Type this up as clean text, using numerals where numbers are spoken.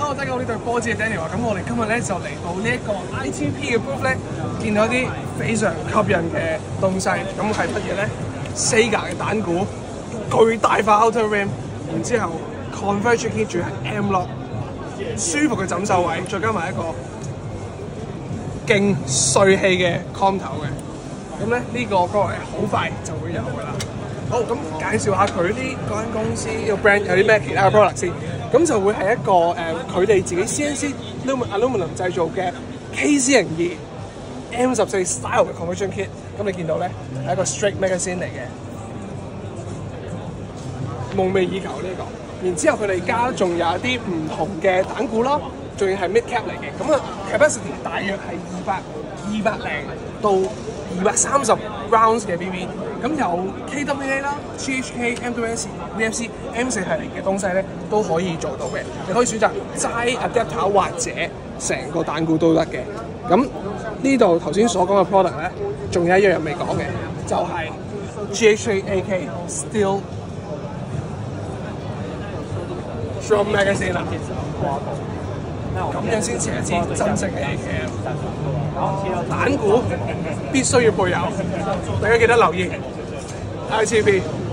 Hello， 大家好，呢度係波子嘅 Daniel 啊。咁我哋今日咧就嚟到呢一個 ITP 嘅 booth 咧，見到啲非常吸引嘅東西。咁係乜嘢咧 ？Sega 嘅蛋鼓，巨大化 Outer Rim， 然之後 Converge Key 仲係 M Lock， 舒服嘅枕袖位，再加埋一個勁帥氣嘅 com 頭嘅。咁咧呢個歌係好快就會有㗎啦。好，咁介紹下佢呢間公司呢個 brand 有啲咩其他嘅 product 先。咁就會係一個佢哋自己 CNC aluminum 製造嘅 KC02 M14 style 嘅 conversion kit。咁你見到咧係一個 straight magazine 嚟嘅，夢寐以求呢個。然之後佢哋家仲有一啲唔同嘅蛋鼓啦，仲要係 mid cap 嚟嘅。咁啊 capacity 大約係200到230 rounds 嘅 BB。咁有 KWA 啦、GHK、MWS、VFC、M4 系列嘅東西咧都可以做到嘅。你可以選擇齋 adapter 或者成個蛋鼓都得嘅。咁呢度頭先所講嘅 product 咧，仲有一樣未講嘅，就係 GHK AK Steel Drum Magazine 啦。咁樣先至係一支真正嘅 AKM。蛋鼓必須要配有，大家記得留意 ITP。